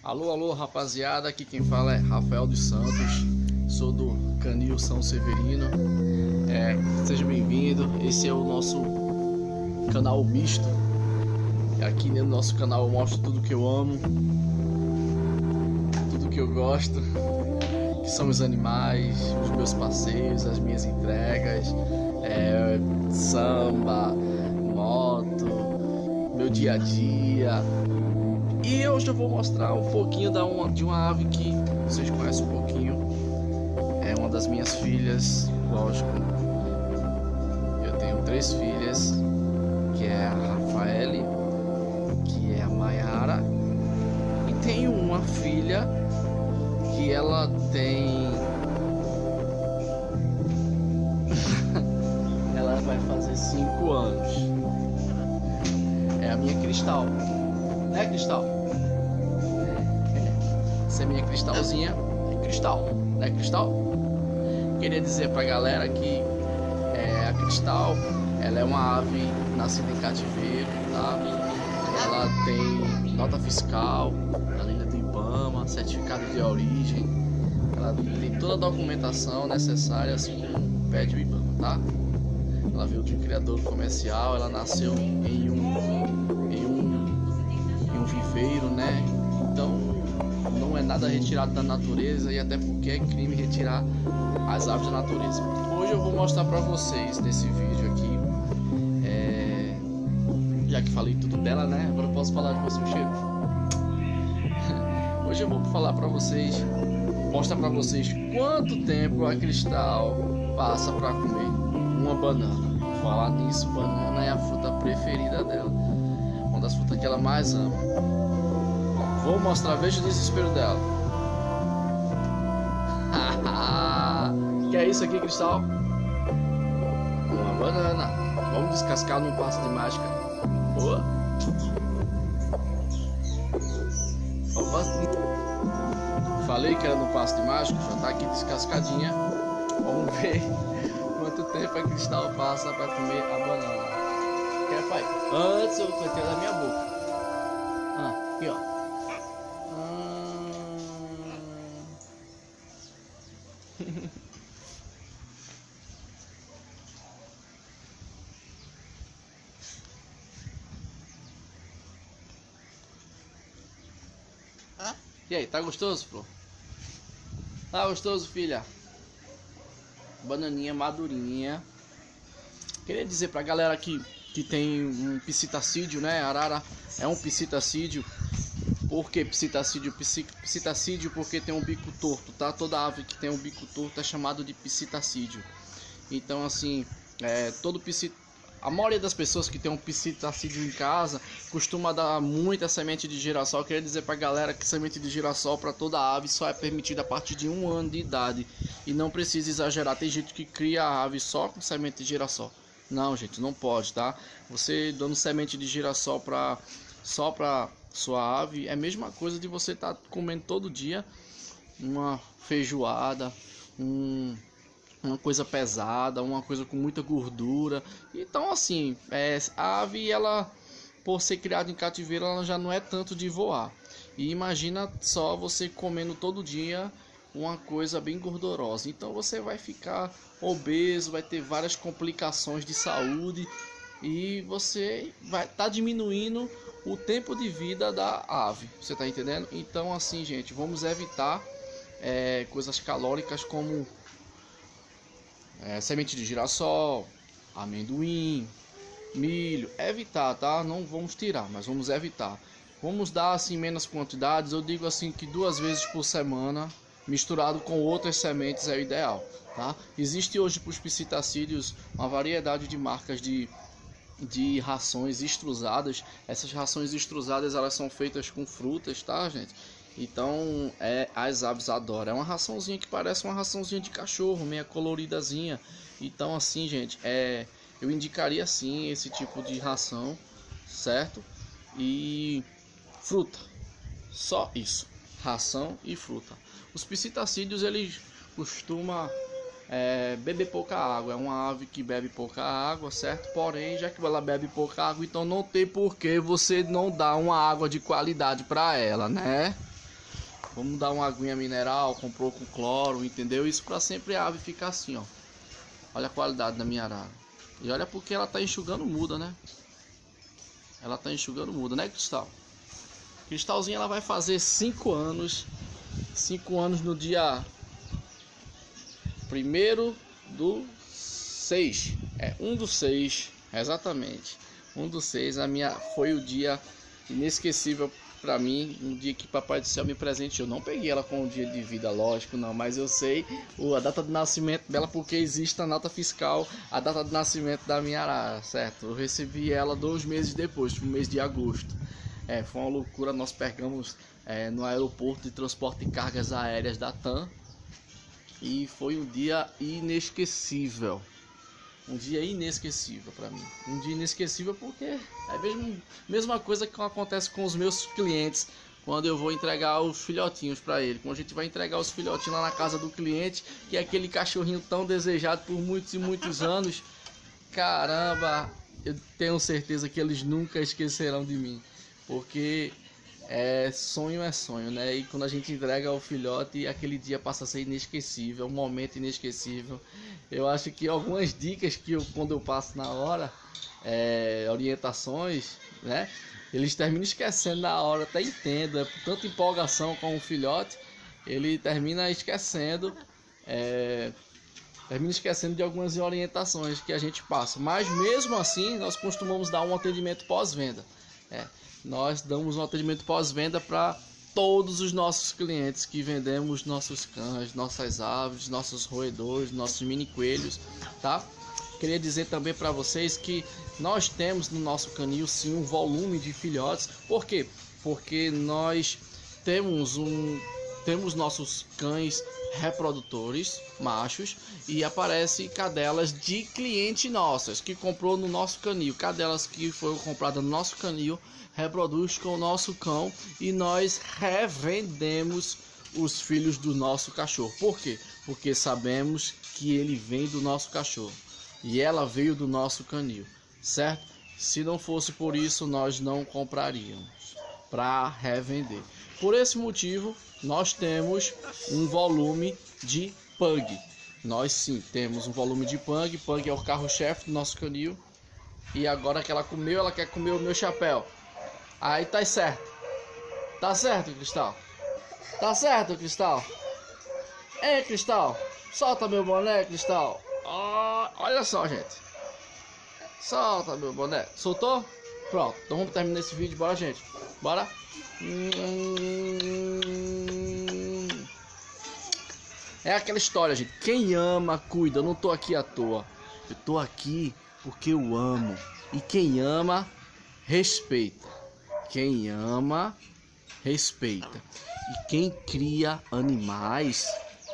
Alô, alô, rapaziada, aqui quem fala é Rafael dos Santos, sou do Canil São Severino. Seja bem-vindo. Esse é o nosso canal misto. Aqui no nosso canal eu mostro tudo que eu amo, tudo que eu gosto, que são os animais, os meus passeios, as minhas entregas, samba, moto, meu dia a dia. E hoje eu vou mostrar um pouquinho de uma ave que vocês conhecem um pouquinho. É uma das minhas filhas, lógico. Eu tenho 3 filhas, que é a Rafaele, que é a Mayara, e tenho uma filha que ela tem... ela vai fazer 5 anos. É a minha Cristal. Né, Cristal? Essa é minha Cristalzinha. É Cristal, né, Cristal? Queria dizer pra galera que a Cristal, ela é uma ave nascida em cativeiro, tá? Ela tem nota fiscal da linha do IBAMA, certificado de origem. Ela tem toda a documentação necessária, assim como pede o IBAMA, tá? Ela veio de um criador comercial, ela nasceu em um viveiro, né? Então não é nada retirado da natureza, e até porque é crime retirar as aves da natureza. Hoje eu vou mostrar para vocês nesse vídeo aqui, já que falei tudo dela, né? Agora eu posso falar de você, cheiro. Hoje eu vou falar para vocês, mostrar para vocês quanto tempo a Cristal passa para comer uma banana. Falar nisso, banana é a fruta preferida dela, uma das frutas que ela mais ama. Vou mostrar, veja o desespero dela. Que é isso aqui, Cristal? Uma banana. Vamos descascar num passo de mágica. Boa. Falei que era no passo de mágica, já tá aqui descascadinha. Vamos ver quanto tempo a Cristal passa para comer a banana. Quer, pai? Antes eu vou tirar da minha boca. Aqui, ó. E aí, tá gostoso, pô? Tá gostoso, filha? Bananinha madurinha. Queria dizer pra galera que tem um psitacídeo, né? Arara é um psitacídeo. Por que psitacídeo? Psitacídeo porque tem um bico torto, tá? Toda ave que tem um bico torto é chamado de psitacídeo. Então, assim, a maioria das pessoas que tem um psitacídeo em casa costuma dar muita semente de girassol. Eu queria dizer pra galera que semente de girassol para toda ave só é permitida a partir de 1 ano de idade. E não precisa exagerar. Tem gente que cria a ave só com semente de girassol. Não, gente, não pode, tá? Você dando semente de girassol só pra sua ave é a mesma coisa de você estar comendo todo dia uma feijoada, uma coisa pesada, uma coisa com muita gordura. Então, assim, a ave, ela, por ser criada em cativeiro, ela já não é tanto de voar. E imagina só você comendo todo dia uma coisa bem gordurosa. Então você vai ficar obeso, vai ter várias complicações de saúde e você vai estar diminuindo o tempo de vida da ave. Você tá entendendo? Então, assim, gente, vamos evitar coisas calóricas como semente de girassol, amendoim, milho. Evitar, tá? Não vamos tirar, mas vamos evitar. Vamos dar assim menos quantidades. Eu digo assim que 2 vezes por semana, misturado com outras sementes, é o ideal, tá? Existe hoje para os psitacídeos uma variedade de marcas de rações extrusadas. Essas rações extrusadas, elas são feitas com frutas, tá, gente? Então as aves adoram. É uma raçãozinha que parece uma raçãozinha de cachorro, meia coloridazinha. Então, assim, gente, eu indicaria sim esse tipo de ração, certo? E fruta, só isso, ração e fruta. Os psitacídeos, eles costumam beber pouca água. É uma ave que bebe pouca água, certo? Porém, já que ela bebe pouca água, então não tem por que você não dar uma água de qualidade para ela, né? Vamos dar uma aguinha mineral, comprou com cloro, entendeu? Isso para sempre a ave ficar assim, ó. Olha a qualidade da minha arara. E olha porque ela tá enxugando muda, né? Ela tá enxugando muda, né, Cristal? Cristalzinha, ela vai fazer 5 anos. 5 anos no dia 1º/6. 1/6, exatamente. 1/6, foi o dia inesquecível pra mim, um dia que Papai do Céu me presenteou. Não peguei ela com um dia de vida, lógico, não, mas eu sei a data de nascimento dela porque existe na nota fiscal a data de nascimento da minha arara, certo? Eu recebi ela 2 meses depois, no mês de agosto. Foi uma loucura, nós pegamos no aeroporto de transporte de cargas aéreas da TAM e foi um dia inesquecível. Um dia inesquecível para mim. Um dia inesquecível porque é a mesma coisa que acontece com os meus clientes quando eu vou entregar os filhotinhos para ele. Quando a gente vai entregar os filhotinhos lá na casa do cliente, que é aquele cachorrinho tão desejado por muitos e muitos anos. Caramba, eu tenho certeza que eles nunca esquecerão de mim. Porque sonho é sonho, né? E quando a gente entrega o filhote, aquele dia passa a ser inesquecível, um momento inesquecível. Eu acho que algumas dicas que quando eu passo na hora, orientações, né? Eles terminam esquecendo na hora, até entendo, por tanta empolgação com o filhote, ele termina esquecendo, de algumas orientações que a gente passa. Mas mesmo assim, nós costumamos dar um atendimento pós-venda. Nós damos um atendimento pós-venda para todos os nossos clientes que vendemos nossos cães, nossas aves, nossos roedores, nossos mini coelhos, tá? Queria dizer também para vocês que nós temos no nosso canil sim um volume de filhotes. Por quê? Porque nós temos nossos cães reprodutores machos e aparece cadelas de cliente nossas que comprou no nosso canil, cadelas que foram compradas no nosso canil, reproduz com o nosso cão e nós revendemos os filhos do nosso cachorro. Por quê? Porque sabemos que ele vem do nosso cachorro e ela veio do nosso canil, certo? Se não fosse por isso, nós não compraríamos para revender. Por esse motivo, nós temos um volume de pug. Nós sim temos um volume de pug. Pug é o carro-chefe do nosso canil. E agora que ela comeu, ela quer comer o meu chapéu. Aí tá certo. Tá certo, Cristal? Tá certo, Cristal? Ei, Cristal, solta meu boné, Cristal. Olha só, gente. Solta meu boné. Soltou? Pronto. Então vamos terminar esse vídeo. Bora, gente. Bora. É aquela história, gente. Quem ama, cuida. Eu não tô aqui à toa. Eu tô aqui porque eu amo. E quem ama, respeita. Quem ama, respeita. E quem cria animais,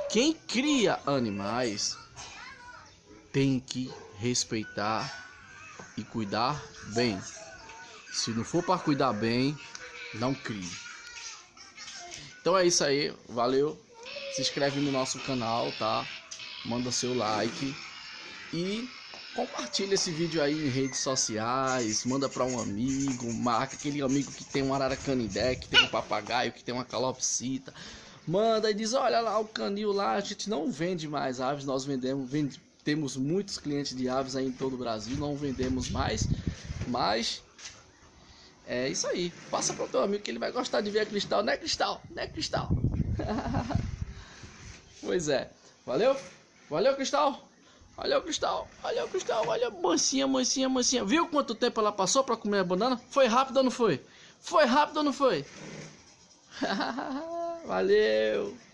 tem que respeitar e cuidar bem. Se não for para cuidar bem, não crie. Então é isso aí, valeu. Se inscreve no nosso canal, tá? Manda seu like e compartilha esse vídeo aí em redes sociais. Manda para um amigo, marca aquele amigo que tem um arara canidé, que tem um papagaio, que tem uma calopsita. Manda e diz: olha lá o canil lá, a gente não vende mais aves, nós temos muitos clientes de aves aí em todo o Brasil, não vendemos mais, mas é isso aí. Passa para o teu amigo que ele vai gostar de ver a Cristal, né, Cristal? Né, Cristal? Pois é. Valeu? Valeu, Cristal? Olha o Cristal, olha o Cristal, olha a mansinha, mansinha, mansinha. Viu quanto tempo ela passou para comer a banana? Foi rápido ou não foi? Foi rápido ou não foi? Valeu!